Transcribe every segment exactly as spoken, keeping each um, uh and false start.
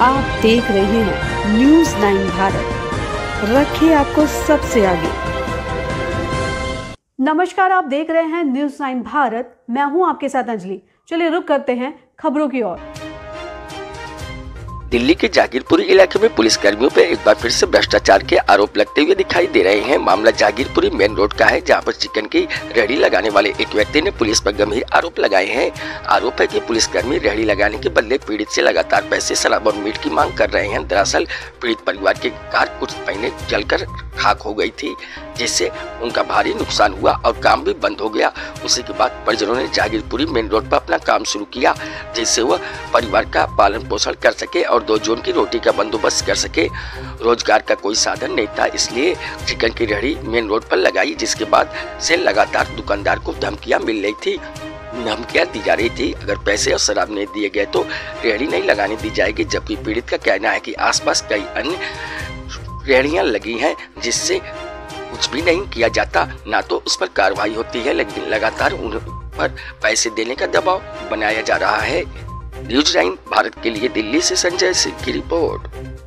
आप देख रहे हैं न्यूज़ नाइन भारत, रखे आपको सबसे आगे। नमस्कार, आप देख रहे हैं न्यूज़ नाइन भारत, मैं हूं आपके साथ अंजलि। चलिए रुक करते हैं खबरों की ओर। दिल्ली के जागीरपुरी इलाके में पुलिस कर्मियों पर एक बार फिर से भ्रष्टाचार के आरोप लगते हुए दिखाई दे रहे हैं। मामला जागीरपुरी मेन रोड का है, जहां पर चिकन की रेहड़ी लगाने वाले एक व्यक्ति ने पुलिस पर गंभीर आरोप लगाए हैं। आरोप है कि पुलिसकर्मी रेहड़ी लगाने के बदले पीड़ित से लगातार पैसे, शराब और मीट की मांग कर रहे हैं। दरअसल पीड़ित परिवार की कार कुछ महीने जलकर खाक हो गई थी, जिससे उनका भारी नुकसान हुआ और काम भी बंद हो गया। उसी के बाद परिजनों ने जागीरपुरी मेन रोड पर अपना काम शुरू किया, जिससे वह परिवार का पालन पोषण कर सके और दो जोन की रोटी का बंदोबस्त कर सके। रोजगार का कोई साधन नहीं था, इसलिए चिकन की रेहड़ी मेन रोड पर लगाई, जिसके बाद से लगातार दुकानदार को धमकियां मिल रही थी धमकियां दी जा रही थी। अगर पैसे और शराब नहीं दिए गए तो रेहड़ी नहीं लगाने दी जाएगी। जबकि पीड़ित का कहना है कि आसपास कई अन्य रेहड़ियां लगी हैं, जिससे कुछ भी नहीं किया जाता, ना तो उस पर कार्रवाई होती है, लेकिन लगातार उन पर पैसे देने का दबाव बनाया जा रहा है। न्यूज़ नाइन भारत के लिए दिल्ली से संजय सिंह की रिपोर्ट।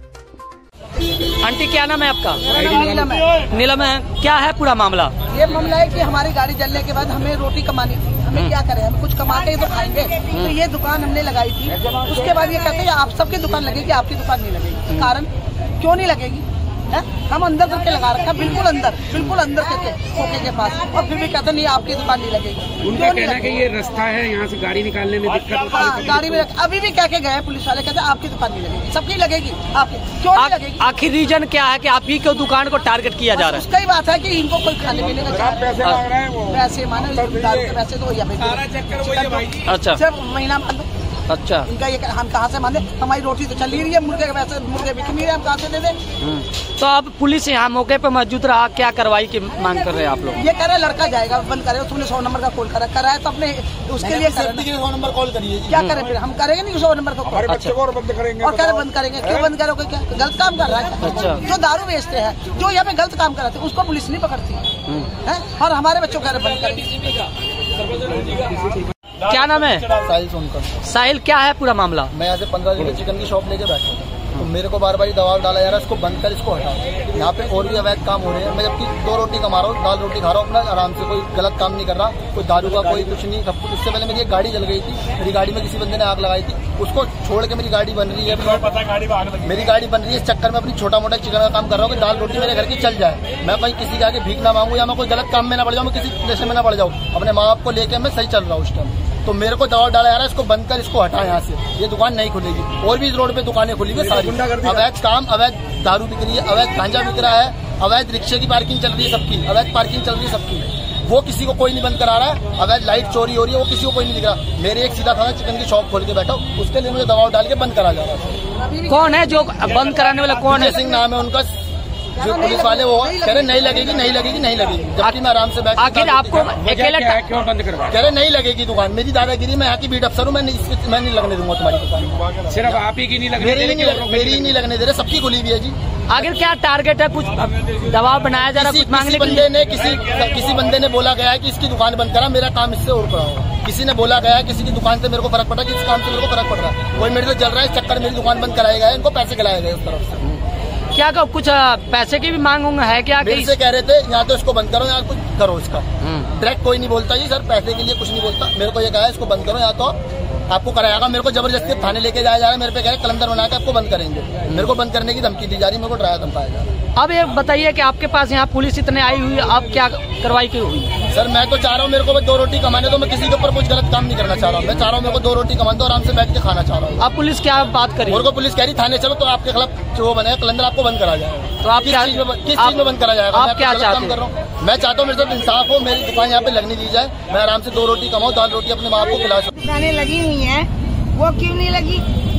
आंटी, क्या नाम है आपका? नीलम है। नीलम है, क्या है पूरा मामला? ये मामला है कि हमारी गाड़ी जलने के बाद हमें रोटी कमानी थी, हमें क्या करें, हम कुछ कमा के तो खाएंगे। तो ये दुकान हमने लगाई थी, उसके बाद ये कहते हैं आप सबकी दुकान लगेगी, आपकी दुकान नहीं लगेगी। कारण क्यों नहीं लगेगी? है? हम अंदर करके लगा रखा, बिल्कुल अंदर, बिल्कुल अंदर करके खोखे के पास, और फिर भी कहते नहीं आपकी दुकान नहीं लगेगी। उनका कहना है कि ये रास्ता है, यहाँ से गाड़ी निकालने में दिक्कत होती है। हाँ, गाड़ी में अभी भी कह के गए पुलिस वाले, कहते आपकी दुकान नहीं लगेगी, सबकी लगेगी, आपकी क्यों नहीं लगेगी? आखिर रीजन क्या है कि आप ही को दुकान को टारगेट किया जा रहा है? उसका ही बात है कि इनको कोई खाने पीने का पैसे मांग रहे हैं वो। पैसे माने पैसे तो वही अच्छा सिर्फ महीना मान। अच्छा, इनका ये हम कहाँ से माने? हमारी रोटी तो चल ही रही है, मुर्गे के पैसे मुर्गे बिक नहीं रहे, हम कहाँ से दे दें? तो अब पुलिस यहाँ मौके पर मौजूद रहा, क्या कार्रवाई की मांग कर रहे हैं आप लोग? ये कह रहे लड़का जाएगा, बंद करे, तुमने सौ नंबर का कॉल करा करा है तो अपने उसके लिए सौ नंबर कॉल करिए। क्या करें फिर? हम करेंगे नहीं सौ नंबर का कॉल, बच्चे को और बंद करेंगे और कह रहे बंद करेंगे। क्यों बंद करोगे? क्या गलत काम कर रहा है? अच्छा, जो दारू बेचते हैं, जो यहाँ पे गलत काम कराते हैं, उसको पुलिस नहीं पकड़ती है, और हमारे बच्चों कह रहे बंद करेंगे। क्या नाम है? साहिल सोनकर। साहिल, क्या है पूरा मामला? मैं यहाँ से पंद्रह दिन चिकन की शॉप लेके बैठा हूँ, तो मेरे को बार बार दबाव डाला जा रहा है, इसको बंद कर, इसको हटाओ। यहाँ पे और भी अवैध काम हो रहे हैं। मैं जबकि दो रोटी कमा रहा हूँ, दाल रोटी खा रहा हूँ अपना आराम से, कोई गलत काम नहीं कर रहा, कोई दारू का कोई कुछ नहीं, सब कुछ। इससे पहले मेरी एक गाड़ी जल गई थी, मेरी गाड़ी में किसी बंदे ने आग लगाई थी, उसको छोड़ के मेरी गाड़ी बन रही है। मेरी गाड़ी बन रही है, इस चक्कर में अपनी छोटा मोटा चिकन का काम कर रहा हूँ कि दाल रोटी मेरे घर की चल जाए, मैं कहीं किसी के आगे भीख ना मांगू, या मैं कोई गलत काम में ना पड़ जाऊँ, मैं किसी नशे में ना पड़ जाऊँ। अपने माँ बाप को लेकर मैं सही चल रहा हूँ उस टाइम। तो मेरे को दबाव डाला जा रहा है, इसको बंद कर, इसको हटा यहाँ से, ये दुकान नहीं खुलेगी। और भी इस रोड पे दुकानें खुली हुई सारी, अवैध काम, अवैध दारू बिक रही है, अवैध गांजा बिक रहा है, अवैध रिक्शे की पार्किंग चल रही है सबकी, अवैध पार्किंग चल रही है सबकी, वो किसी को कोई नहीं बंद करा रहा है। अवैध लाइट चोरी हो रही है, वो किसी को कोई नहीं दिख रहा। मेरे एक सीधा था चिकन की शॉप खोल के बैठा, उसके लिए मुझे दबाव डाल के बंद करा जा रहा है। कौन है जो बंद कराने वाला? कौन है? सिंह नाम है उनका, जो पुलिस वाले वो कह रहे नहीं लगेगी, नहीं लगेगी, नहीं लगेगी, जबकि मैं आराम से बैठ। आखिर आपको अकेला क्यों बंद करवा? कह रहे नहीं लगेगी दुकान, मेरी दादागिरी, मैं यहाँ की बीट अफसर हूँ, मैं नहीं मैं नहीं लगने दूंगा तुम्हारी दुकान। सिर्फ आप ही की नहीं लगने मेरी नहीं मेरी ही नहीं लगने दे रहे, सबकी खुली हुई है जी। आखिर क्या टारगेट है? कुछ दबाव बनाया जा रहा है? कुछ मांगने के बंदे ने किसी किसी बंदे ने बोला गया है कि इसकी दुकान बंद करा, मेरा काम इससे और पड़ा होगा। किसी ने बोला गया है किसी की दुकान से मेरे को फर्क पड़ा, किस काम से मेरे को फर्क पड़ रहा है, कोई मेरे से चल रहा है, इस चक्कर मेरी दुकान बंद कराया गया है, इनको पैसे खिलाए गए उस तरफ से। क्या कहो, कुछ पैसे की भी मांग होंगे है क्या? मेरे से कह रहे थे यहाँ तो इसको बंद करो, यहाँ कुछ करो इसका। डायरेक्ट कोई नहीं बोलता जी सर, पैसे के लिए कुछ नहीं बोलता। मेरे को ये कहा है इसको बंद करो, यहाँ तो आपको कराएगा। मेरे को जबरदस्ती थाने लेके जाया जा रहा है, मेरे पे कह रहे कलंदर बना के आपको बंद करेंगे। मेरे को बंद करने की धमकी दी जा रही है, मेरे को डराया धमकाया जा रहा है। अब ये बताइए कि आपके पास यहाँ पुलिस इतने आई हुई है, अब क्या कार्रवाई की हुई? सर मैं तो चाह रहा हूँ मेरे को दो रोटी कमाने दो, मैं किसी के ऊपर कुछ गलत काम नहीं करना चाह रहा हूँ। मैं चाह रहा हूँ मेरे को दो रोटी कमाने दो, आराम से बैठ के खाना चाह रहा हूँ। अब पुलिस क्या बात करी? मेरे को पुलिस कह रही थाने चलो, तो आपके खिलाफ जो बने कलंदर आपको बंद करा जाएगा। तो आप किस क्या चीज में किस चीज में बंद करा जाएगा? आप क्या चाहते कर रहा हूँ? मैं चाहता हूँ मेरे साथ इंसाफ हो, मेरी दुकान यहाँ पे लगने दी जाए, मैं आराम से दो रोटी कमाऊँ, दाल रोटी अपने माँ को खिला सकूँ। दुकानें लगी हुई है, वो क्यों नहीं लगी?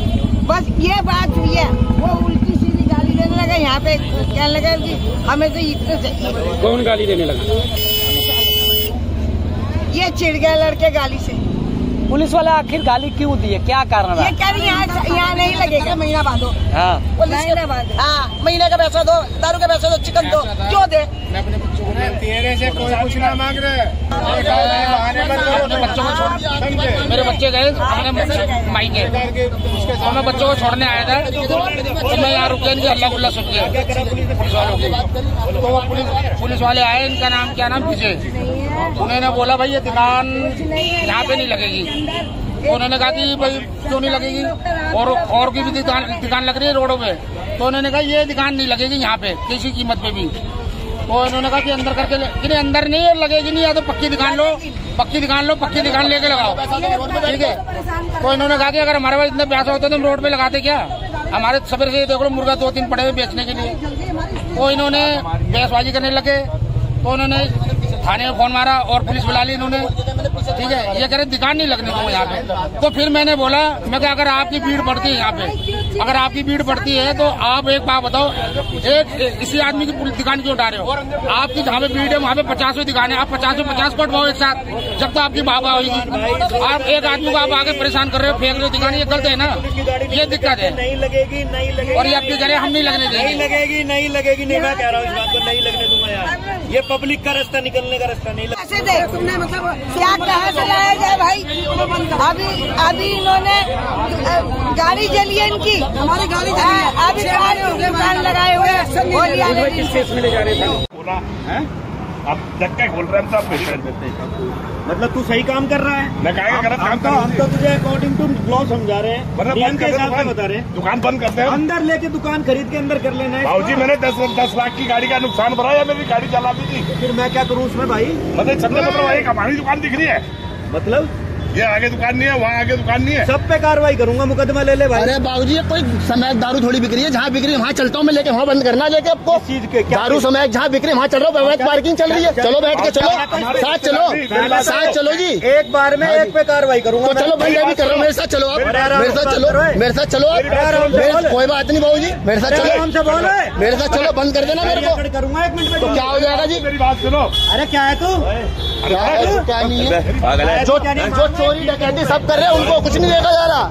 बस ये बात हुई है। वो उल्टी सीधी गाली देने लगा, यहाँ पे कहने लगा कि हमें तो इतने चाहिए। कौन गाली देने लगा? ये चिढ़ गया लड़के गाली से। पुलिस वाले आखिर गाली क्यों दिए, क्या कारण ये रहा? कह रही यहाँ यहाँ नहीं लगेगा। महीना बांधो, हाँ महीना बाद हाँ महीने का पैसा दो, दारू का पैसा दो, चिकन दो, क्यों दे? तेरे से कोई कुछ ना मांग रहे, बच्चों को छोड़, मेरे बच्चे गए अपने मायके, तो मैं बच्चों को छोड़ने आया था, तो मैं यहाँ रुके, इनकी हल्ला गुल्ला सुन के पुलिस वालों की, तो वो पुलिस पुलिस वाले आए, इनका नाम क्या नाम विजय, उन्होंने बोला भाई ये दुकान यहाँ पे नहीं लगेगी। तो उन्होंने कहा कि भाई क्यों नहीं लगेगी, और और की भी दुकान दुकान लग रही है रोडों पे, तो उन्होंने कहा ये दुकान नहीं लगेगी यहाँ पे किसी कीमत पे भी। तो इन्होंने कहा कि अंदर करके कि नहीं अंदर नहीं लगेगी, नहीं या तो पक्की दुकान लो, पक्की दुकान लो, पक्की दुकान लेके लगाओ, ठीक है। तो इन्होंने कहा कि अगर हमारे पास इतने पैसा होता तो हम रोड पे लगाते क्या, हमारे सवेरे से देख लो मुर्गा दो तीन पड़े हुए बेचने के लिए। तो इन्होंने बहसबाजी करने लगे, तो उन्होंने थाने में फोन मारा और पुलिस बुला ली इन्होंने, ठीक है। ये कह रहे दुकान नहीं लगने दूंगा यहाँ पे। तो फिर मैंने बोला, मैं क्या अगर आपकी भीड़ बढ़ती है यहाँ पे, अगर आपकी भीड़ बढ़ती है तो आप एक बात बताओ, एक इसी आदमी की दुकान क्यों उठा रहे हो? आपकी जहाँ पे भीड़ है वहाँ पे पचास दुकान है, आप पचास में पचास कोट पाओ एक साथ, जब तक आपकी बाबा होगी। आप एक आदमी को आप आगे परेशान कर रहे हो, फेंक रहे हो दुकान, ये गलत है ना, ये दिक्कत है। नहीं लगेगी, नहीं लगेगी, और ये आपकी कह रहे हम नहीं लगने देंगे, नहीं लगेगी, नहीं लगेगी, नहीं मैं कह रहा हूँ इस बात को नहीं लगने दूंगा यार। ये पब्लिक का रास्ता, निकलने का रास्ता नहीं। कैसे दे तुमने, मतलब क्या कहाँ से लाया जाए भाई? अभी अभी इन्होंने गाड़ी जली है इनकी, हमारी गाड़ी अभी दुकान लगाए हुए अब धक्का खोल रहे हैं सब मेरी कर देते हैं। मतलब तू सही काम कर रहा है, मैं कहा गलत काम कर रहा हूं। हम तो तुझे अकॉर्डिंग टू लॉ समझा रहे हैं, मतलब नियम के हिसाब से बता रहे हैं। दुकान बंद करते हैं, अंदर लेके दुकान खरीद के अंदर कर लेना है। भाजी मैंने दस दस लाख की गाड़ी का नुकसान भरा, या मेरी गाड़ी चला भी थी, फिर मैं क्या करूँ उसमें भाई? मतलब सबसे मतलब एक हमारी दुकान दिख रही है, मतलब ये आगे दुकान नहीं है, वहाँ आगे दुकान नहीं है, सब पे कार्रवाई करूंगा, मुकदमा ले ले भाई। अरे बाबूजी ये कोई समय दारू थोड़ी बिक रही है, जहाँ बिक रही है वहाँ चलता हूँ मैं लेके, वहाँ बंद करना लेके आपको चीज के दारू समय जहाँ बिक रही है वहाँ चल रहा हूँ, पार्किंग चल रही है, चलो बैठ के चलो, साथ चलो, साथ चलो जी, एक बार में एक पे कार्रवाई करूंगा। तो चलो भाई, भी कर रहा हूँ, मेरे साथ चलो आप, मेरे साथ चलो, मेरे साथ चलो आप, कोई बात नहीं बाबूजी, मेरे साथ चलो, हमसे बोलो, मेरे साथ चलो, बंद कर देना मेरे को, करूंगा एक मिनट। तो क्या हो जाएगा जी? मेरी बात सुनो। अरे क्या है तू, क्या नहीं है, जो जो चोरी डकैती सब कर रहे हैं उनको कुछ नहीं देखा जा रहा।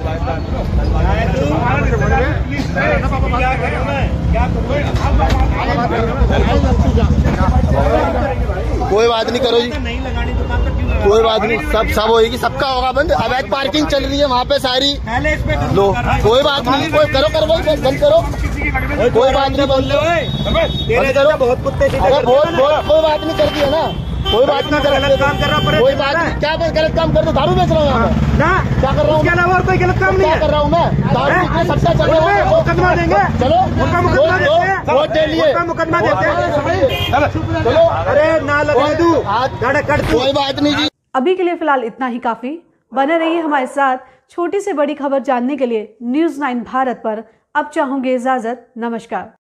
कोई बात नहीं, करो जी, कोई बात नहीं, सब सब होगी, सबका होगा बंद। अवैध पार्किंग चल रही है वहाँ पे सारी, लो कोई बात नहीं, कोई करो करो बंद करो, कोई बात नहीं, बंद करो, बहुत कुत्ते, बहुत बहुत कोई बात नहीं कर दिया ना, कोई बात नहीं, गलत काम कर रहा हूँ, कोई बात नहीं, क्या मैं गलत काम कर, दारू बेच रहा हूँ यहाँ पे ना, क्या कर रहा हूँ, क्या और कोई गलत काम नहीं कर रहा हूँ मैं, दारू सबसे चल रहा है, मुकदमा देंगे, चलो वोट दे लिए, मुकदमा देते हैं, चलो, अरे ना लगा तू, कोई बात नहीं जी। अभी के लिए फिलहाल इतना ही काफी। बने रहिए हमारे साथ, छोटी से बड़ी खबर जानने के लिए न्यूज़ नाइन भारत पर। अब चाहूंगी इजाजत, नमस्कार।